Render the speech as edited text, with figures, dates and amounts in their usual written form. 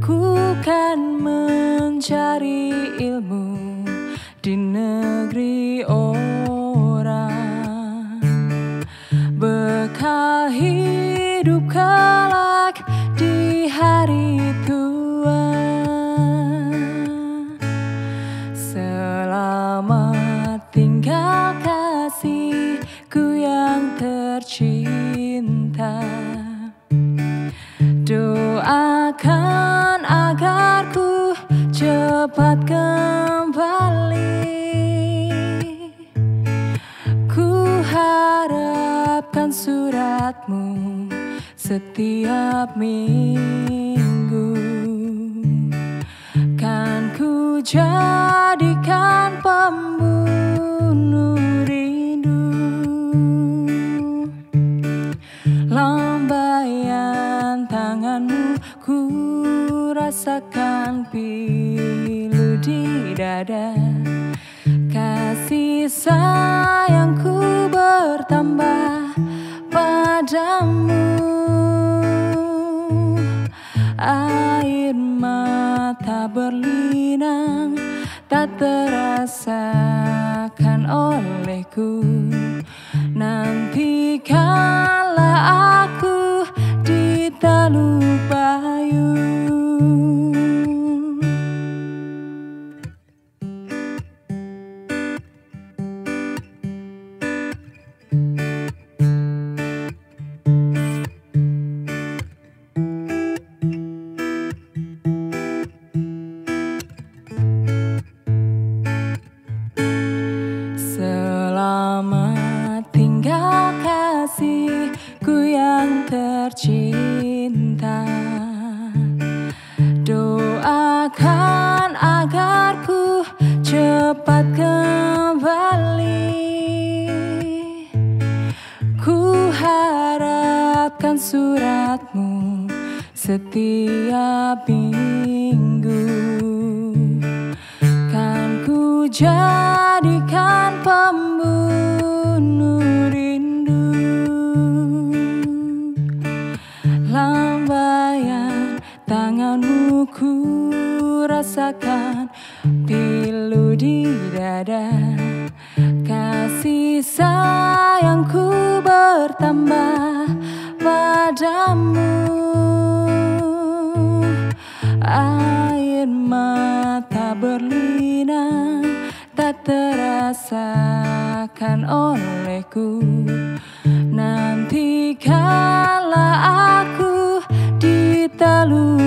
Ku kan mencari ilmu di negeri orang, bekal hidup kelak di hari tua. Selamat tinggal kasihku yang tercinta, doakan agar ku cepat kembali. Ku harapkan suratmu setiap minggu, kan ku jadikan pembunuh rindu. Lambaian tanganmu ku rasakan pilu di dada, kasih sayangku bertambah padamu. Air mata berlinang tak terasakan olehku, nanti kala aku di Teluk Bayu. Selamat tinggal kasihku yang tercinta, doakan agar ku cepat kembali. Ku harapkan suratmu setiap minggu, kan ku jadikan pembunuh rindu. Lambaian tanganmu ku rasakan pilu di dada, kasih sayangku bertambah padamu. Air mata berlinang tak terasakan olehku, nanti kala aku di Teluk